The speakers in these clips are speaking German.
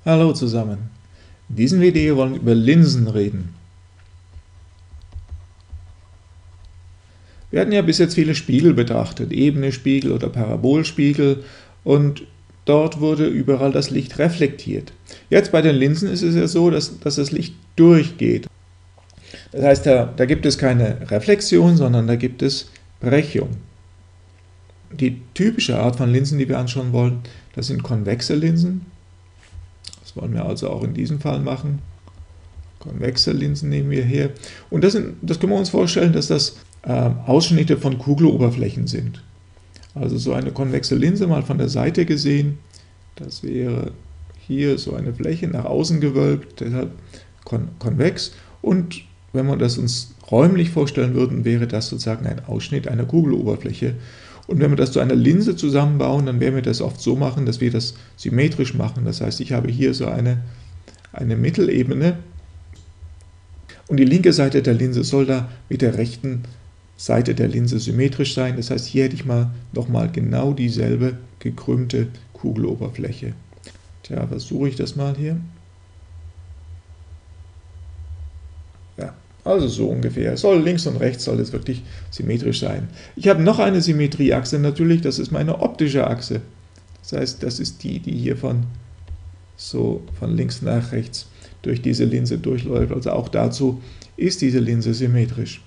Hallo zusammen. In diesem Video wollen wir über Linsen reden. Wir hatten ja bis jetzt viele Spiegel betrachtet, ebene Spiegel oder Parabolspiegel, und dort wurde überall das Licht reflektiert. Jetzt bei den Linsen ist es ja so, dass das Licht durchgeht. Das heißt, da gibt es keine Reflexion, sondern da gibt es Brechung. Die typische Art von Linsen, die wir anschauen wollen, das sind konvexe Linsen. Das wollen wir also auch in diesem Fall machen. Konvexe Linsen nehmen wir her. Und das können wir uns vorstellen, dass das Ausschnitte von Kugeloberflächen sind. Also so eine konvexe Linse mal von der Seite gesehen, das wäre hier so eine Fläche nach außen gewölbt, deshalb konvex. Und wenn wir das uns räumlich vorstellen würden, wäre das sozusagen ein Ausschnitt einer Kugeloberfläche. Und wenn wir das zu einer Linse zusammenbauen, dann werden wir das oft so machen, dass wir das symmetrisch machen. Das heißt, ich habe hier so eine Mittelebene und die linke Seite der Linse soll da mit der rechten Seite der Linse symmetrisch sein. Das heißt, hier hätte ich nochmal genau dieselbe gekrümmte Kugeloberfläche. Tja, versuche ich das mal hier. Ja, also so ungefähr. Links und rechts soll es wirklich symmetrisch sein. Ich habe noch eine Symmetrieachse natürlich, das ist meine optische Achse. Das heißt, das ist die hier von links nach rechts durch diese Linse durchläuft. Also auch dazu ist diese Linse symmetrisch.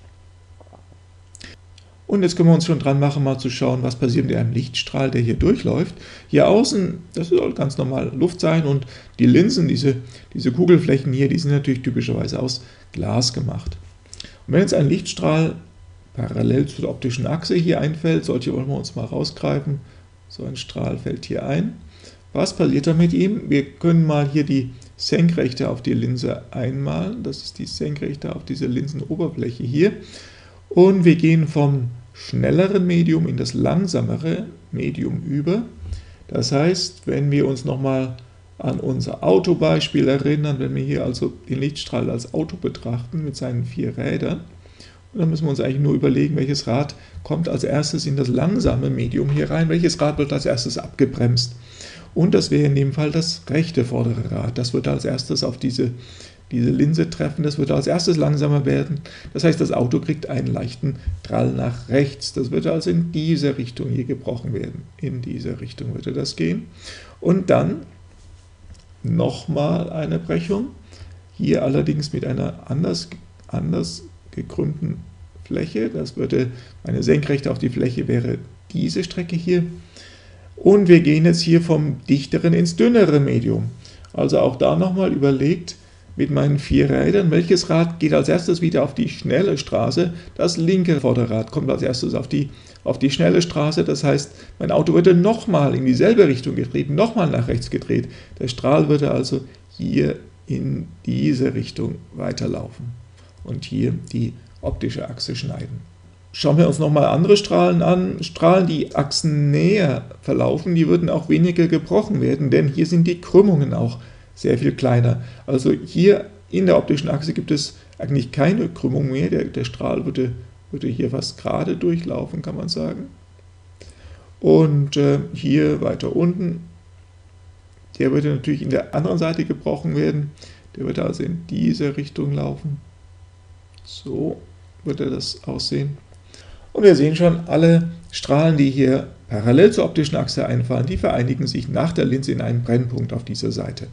Und jetzt können wir uns schon dran machen, mal zu schauen, was passiert mit einem Lichtstrahl, der hier durchläuft. Hier außen, das soll ganz normal Luft sein, und die Linsen, diese Kugelflächen hier, die sind natürlich typischerweise aus Glas gemacht. Und wenn jetzt ein Lichtstrahl parallel zur optischen Achse hier einfällt, solche wollen wir uns mal rausgreifen, so ein Strahl fällt hier ein. Was passiert da mit ihm? Wir können mal hier die Senkrechte auf die Linse einmalen, das ist die Senkrechte auf diese Linsenoberfläche hier. Und wir gehen vom schnelleren Medium in das langsamere Medium über. Das heißt, wenn wir uns nochmal an unser Autobeispiel erinnern, wenn wir hier also den Lichtstrahl als Auto betrachten mit seinen 4 Rädern, und dann müssen wir uns eigentlich nur überlegen, welches Rad kommt als erstes in das langsame Medium hier rein, welches Rad wird als erstes abgebremst. Und das wäre in dem Fall das rechte vordere Rad. Das wird als erstes auf diese Linse treffen, das wird als erstes langsamer werden. Das heißt, das Auto kriegt einen leichten Drall nach rechts. Das wird also in diese Richtung hier gebrochen werden. In diese Richtung würde das gehen. Und dann nochmal eine Brechung. Hier allerdings mit einer anders gekrümmten Fläche. Das würde eine Senkrechte auf die Fläche wäre diese Strecke hier. Und wir gehen jetzt hier vom dichteren ins dünnere Medium. Also auch da nochmal überlegt, mit meinen 4 Rädern, welches Rad geht als erstes wieder auf die schnelle Straße? Das linke Vorderrad kommt als erstes auf die schnelle Straße, das heißt, mein Auto würde nochmal in dieselbe Richtung getrieben, nochmal nach rechts gedreht. Der Strahl würde also hier in diese Richtung weiterlaufen und hier die optische Achse schneiden. Schauen wir uns nochmal andere Strahlen an. Strahlen, die achsennäher verlaufen, die würden auch weniger gebrochen werden, denn hier sind die Krümmungen auch sehr viel kleiner. Also hier in der optischen Achse gibt es eigentlich keine Krümmung mehr. Der Strahl würde hier fast gerade durchlaufen, kann man sagen. Und hier weiter unten, der würde natürlich in der anderen Seite gebrochen werden. Der würde also in diese Richtung laufen. So würde das aussehen. Und wir sehen schon, alle Strahlen, die hier parallel zur optischen Achse einfallen, die vereinigen sich nach der Linse in einen Brennpunkt auf dieser Seite.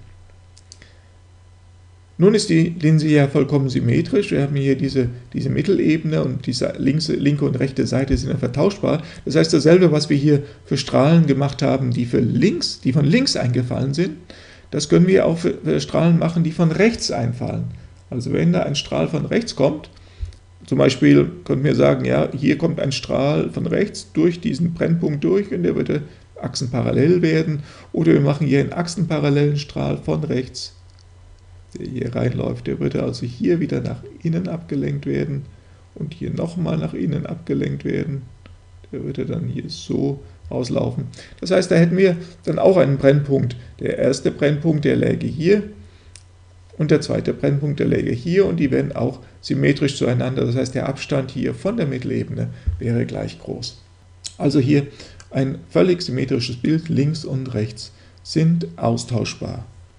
Nun ist die Linse ja vollkommen symmetrisch. Wir haben hier diese Mittelebene und diese linke und rechte Seite sind ja vertauschbar. Das heißt, dasselbe, was wir hier für Strahlen gemacht haben, die von links eingefallen sind, das können wir auch für Strahlen machen, die von rechts einfallen. Also wenn da ein Strahl von rechts kommt, zum Beispiel könnten wir sagen, ja, hier kommt ein Strahl von rechts durch diesen Brennpunkt durch und der würde achsenparallel werden. Oder wir machen hier einen achsenparallelen Strahl von rechts, der hier reinläuft, der würde also hier wieder nach innen abgelenkt werden und hier nochmal nach innen abgelenkt werden. Der würde dann hier so rauslaufen. Das heißt, da hätten wir dann auch einen Brennpunkt. Der erste Brennpunkt, der läge hier und der zweite Brennpunkt, der läge hier, und die wären auch symmetrisch zueinander. Das heißt, der Abstand hier von der Mittelebene wäre gleich groß. Also hier ein völlig symmetrisches Bild, links und rechts sind austauschbar.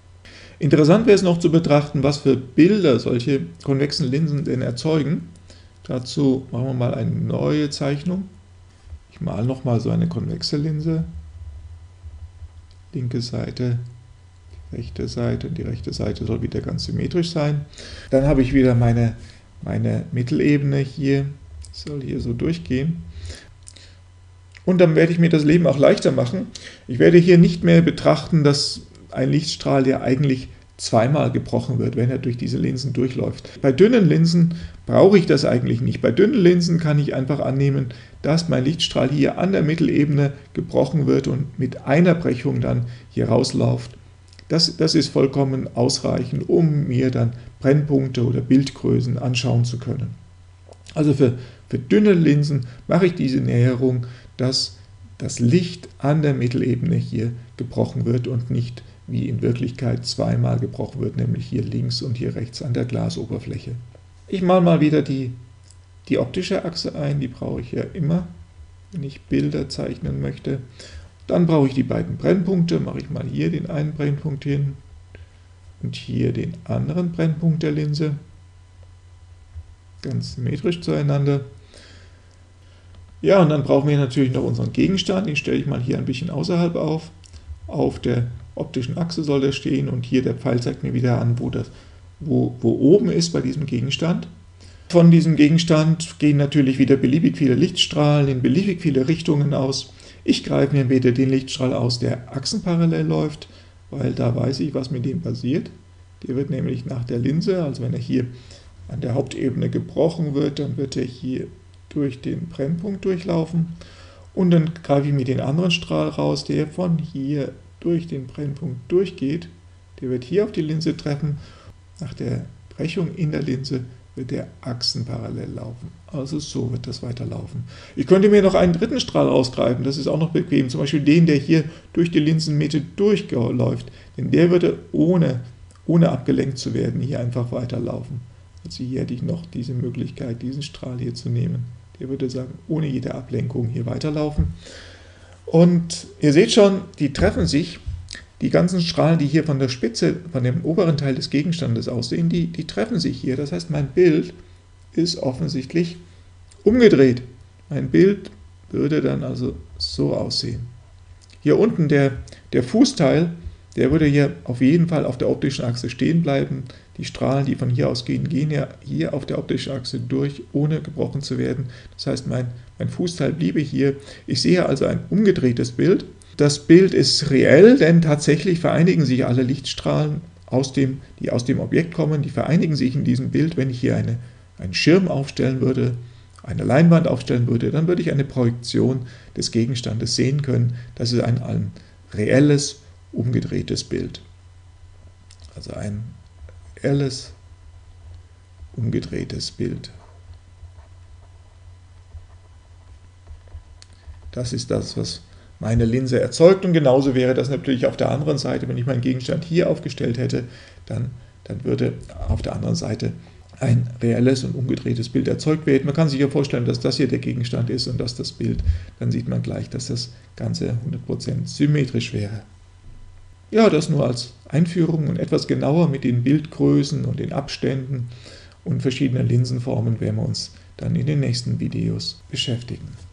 Interessant wäre es noch zu betrachten, was für Bilder solche konvexen Linsen denn erzeugen. Dazu machen wir mal eine neue Zeichnung. Ich male nochmal so eine konvexe Linse. Linke Seite, die rechte Seite und die rechte Seite soll wieder ganz symmetrisch sein. Dann habe ich wieder meine Mittelebene hier, soll hier so durchgehen. Und dann werde ich mir das Leben auch leichter machen. Ich werde hier nicht mehr betrachten, dass ein Lichtstrahl ja eigentlich zweimal gebrochen wird, wenn er durch diese Linsen durchläuft. Bei dünnen Linsen brauche ich das eigentlich nicht. Bei dünnen Linsen kann ich einfach annehmen, dass mein Lichtstrahl hier an der Mittelebene gebrochen wird und mit einer Brechung dann hier rausläuft. Das ist vollkommen ausreichend, um mir dann Brennpunkte oder Bildgrößen anschauen zu können. Also für dünne Linsen mache ich diese Näherung, dass das Licht an der Mittelebene hier gebrochen wird und nicht wie in Wirklichkeit zweimal gebrochen wird, nämlich hier links und hier rechts an der Glasoberfläche. Ich male mal wieder die optische Achse ein, die brauche ich ja immer, wenn ich Bilder zeichnen möchte. Dann brauche ich die beiden Brennpunkte, mache ich mal hier den einen Brennpunkt hin und hier den anderen Brennpunkt der Linse, ganz symmetrisch zueinander. Ja, und dann brauchen wir natürlich noch unseren Gegenstand, den stelle ich mal hier ein bisschen außerhalb auf. Auf der optischen Achse soll der stehen und hier der Pfeil zeigt mir wieder an, wo oben ist bei diesem Gegenstand. Von diesem Gegenstand gehen natürlich wieder beliebig viele Lichtstrahlen in beliebig viele Richtungen aus. Ich greife mir wieder den Lichtstrahl aus, der achsenparallel läuft, weil da weiß ich, was mit dem passiert. Der wird nämlich nach der Linse, also wenn er hier an der Hauptebene gebrochen wird, dann wird er hier durch den Brennpunkt durchlaufen. Und dann greife ich mir den anderen Strahl raus, der von hier durch den Brennpunkt durchgeht. Der wird hier auf die Linse treffen. Nach der Brechung in der Linse wird der achsenparallel laufen. Also so wird das weiterlaufen. Ich könnte mir noch einen dritten Strahl rausgreifen, das ist auch noch bequem. Zum Beispiel den, der hier durch die Linsenmitte durchläuft. Denn der würde ohne abgelenkt zu werden hier einfach weiterlaufen. Also hier hätte ich noch diese Möglichkeit, diesen Strahl hier zu nehmen. Der würde sagen, ohne jede Ablenkung hier weiterlaufen. Und ihr seht schon, die treffen sich. Die ganzen Strahlen, die hier von der Spitze, von dem oberen Teil des Gegenstandes aussehen, die treffen sich hier. Das heißt, mein Bild ist offensichtlich umgedreht. Mein Bild würde dann also so aussehen. Hier unten der Fußteil, der würde hier auf jeden Fall auf der optischen Achse stehen bleiben. Die Strahlen, die von hier ausgehen, gehen ja hier auf der optischen Achse durch, ohne gebrochen zu werden. Das heißt, mein Fußteil bliebe hier. Ich sehe also ein umgedrehtes Bild. Das Bild ist reell, denn tatsächlich vereinigen sich alle Lichtstrahlen, die aus dem Objekt kommen, die vereinigen sich in diesem Bild. Wenn ich hier einen Schirm aufstellen würde, eine Leinwand aufstellen würde, dann würde ich eine Projektion des Gegenstandes sehen können. Das ist ein reelles, umgedrehtes Bild. Also ein reelles, umgedrehtes Bild. Das ist das, was meine Linse erzeugt, und genauso wäre das natürlich auf der anderen Seite. Wenn ich meinen Gegenstand hier aufgestellt hätte, dann würde auf der anderen Seite ein reelles und umgedrehtes Bild erzeugt werden. Man kann sich ja vorstellen, dass das hier der Gegenstand ist und das Bild. Dann sieht man gleich, dass das Ganze 100% symmetrisch wäre. Ja, das nur als Einführung, und etwas genauer mit den Bildgrößen und den Abständen und verschiedenen Linsenformen werden wir uns dann in den nächsten Videos beschäftigen.